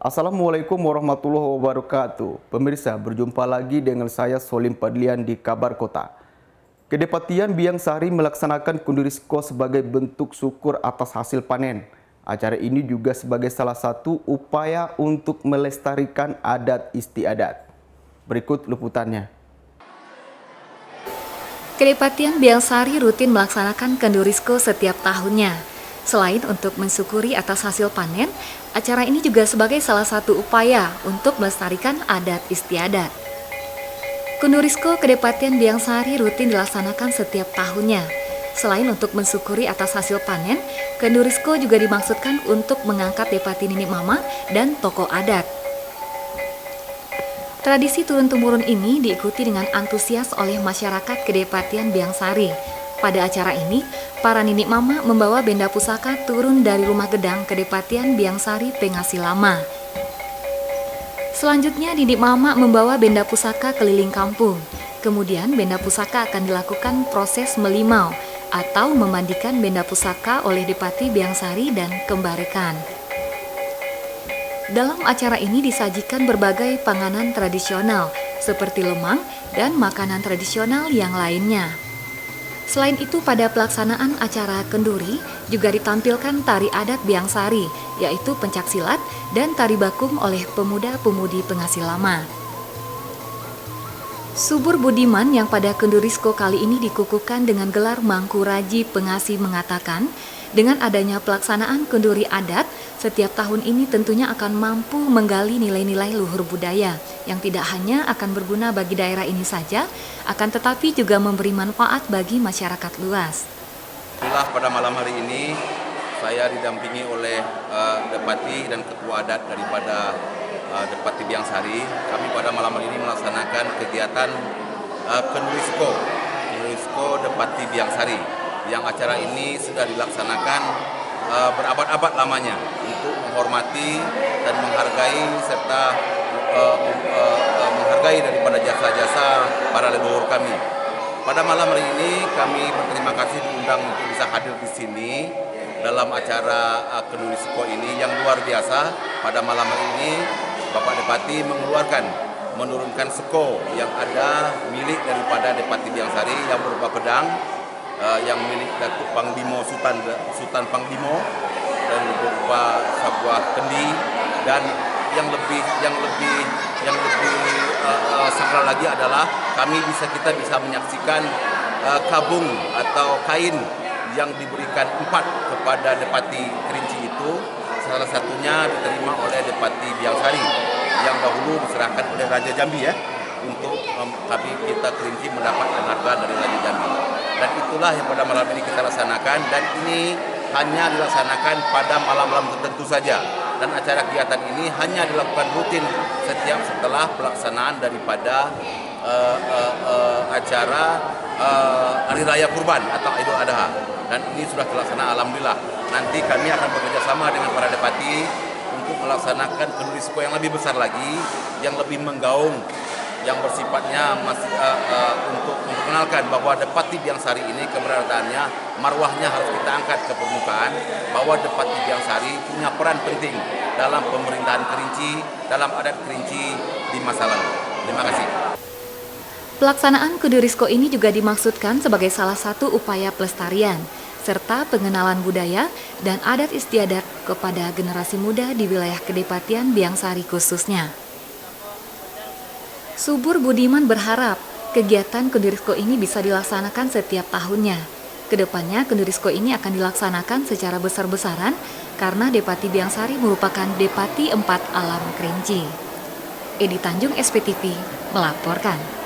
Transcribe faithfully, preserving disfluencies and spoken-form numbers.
Assalamualaikum warahmatullahi wabarakatuh. Pemirsa, berjumpa lagi dengan saya Solim Padlian di Kabar Kota. Kedepatian Biang Sari melaksanakan Kundurisko sebagai bentuk syukur atas hasil panen. Acara ini juga sebagai salah satu upaya untuk melestarikan adat istiadat. Berikut liputannya. Kedepatian Biang Sari rutin melaksanakan Kundurisko setiap tahunnya. Selain untuk mensyukuri atas hasil panen, acara ini juga sebagai salah satu upaya untuk melestarikan adat istiadat. Kundurisko Kedepatian Biang Sari rutin dilaksanakan setiap tahunnya. Selain untuk mensyukuri atas hasil panen, Kundurisko juga dimaksudkan untuk mengangkat Depati Nini Mama dan tokoh adat. Tradisi turun-temurun ini diikuti dengan antusias oleh masyarakat Kedepatian Biang Sari. Pada acara ini, para Nini Mama membawa benda pusaka turun dari rumah gedang Kedepatian Biang Sari Pengasi Lama. Selanjutnya, Nini Mama membawa benda pusaka keliling kampung. Kemudian, benda pusaka akan dilakukan proses melimau atau memandikan benda pusaka oleh Depati Biang Sari dan Kembarekan. Dalam acara ini disajikan berbagai panganan tradisional seperti lemang dan makanan tradisional yang lainnya. Selain itu, pada pelaksanaan acara kenduri juga ditampilkan tari adat Biang Sari, yaitu pencaksilat dan tari bakum oleh pemuda-pemudi Pengasi Lama. Subur Budiman yang pada Kundurisko kali ini dikukuhkan dengan gelar Mangku Raji Pengasi mengatakan, dengan adanya pelaksanaan kenduri adat, setiap tahun ini tentunya akan mampu menggali nilai-nilai luhur budaya yang tidak hanya akan berguna bagi daerah ini saja, akan tetapi juga memberi manfaat bagi masyarakat luas. Alhamdulillah, pada malam hari ini saya didampingi oleh uh, Depati dan Ketua Adat daripada uh, Depati Biang Sari. Kami pada malam hari ini melaksanakan kegiatan uh, Kundurisko, Kundurisko Depati Biang Sari, yang acara ini sudah dilaksanakan uh, berabad-abad lamanya untuk menghormati dan menghargai serta uh, uh, uh, menghargai daripada jasa-jasa para leluhur kami. Pada malam hari ini kami berterima kasih diundang untuk bisa hadir di sini dalam acara uh, Kundurisko ini yang luar biasa. Pada malam hari ini Bapak Depati mengeluarkan menurunkan seko yang ada milik daripada Depati Biang Sari yang berupa pedang, Uh, yang milik Datuk Panglima Sultan Sultan Panglima, dan berupa sebuah kendi, dan yang lebih yang lebih yang lebih uh, uh, sakral lagi adalah kami bisa kita bisa menyaksikan uh, kabung atau kain yang diberikan empat kepada Depati Kerinci itu, salah satunya diterima oleh Depati Biang Sari yang dahulu diserahkan oleh Raja Jambi ya, untuk um, kami kita Kerinci mendapat penghargaan dari Raja Jambi. Dan itulah yang pada malam ini kita laksanakan, dan ini hanya dilaksanakan pada malam-malam tertentu saja. Dan acara kegiatan ini hanya dilakukan rutin setiap setelah pelaksanaan daripada uh, uh, uh, acara uh, Hari Raya Kurban atau Idul Adha. Dan ini sudah terlaksana, alhamdulillah. Nanti kami akan bekerja sama dengan para Depati untuk melaksanakan Kundurisko yang lebih besar lagi, yang lebih menggaung, yang bersifatnya masih uh, uh, untuk memperkenalkan bahwa Depati Biang Sari ini keberadaannya, marwahnya harus kita angkat ke permukaan, bahwa Depati Biang Sari punya peran penting dalam pemerintahan Kerinci, dalam adat Kerinci di masa lalu. Terima kasih. Pelaksanaan Kundurisko ini juga dimaksudkan sebagai salah satu upaya pelestarian serta pengenalan budaya dan adat istiadat kepada generasi muda di wilayah Kedepatian Biang Sari khususnya. Subur Budiman berharap kegiatan Kundurisko ini bisa dilaksanakan setiap tahunnya. Kedepannya Kundurisko ini akan dilaksanakan secara besar-besaran karena Depati Biang Sari merupakan Depati empat Alam Kerinci. Edi Tanjung, S P T V, melaporkan.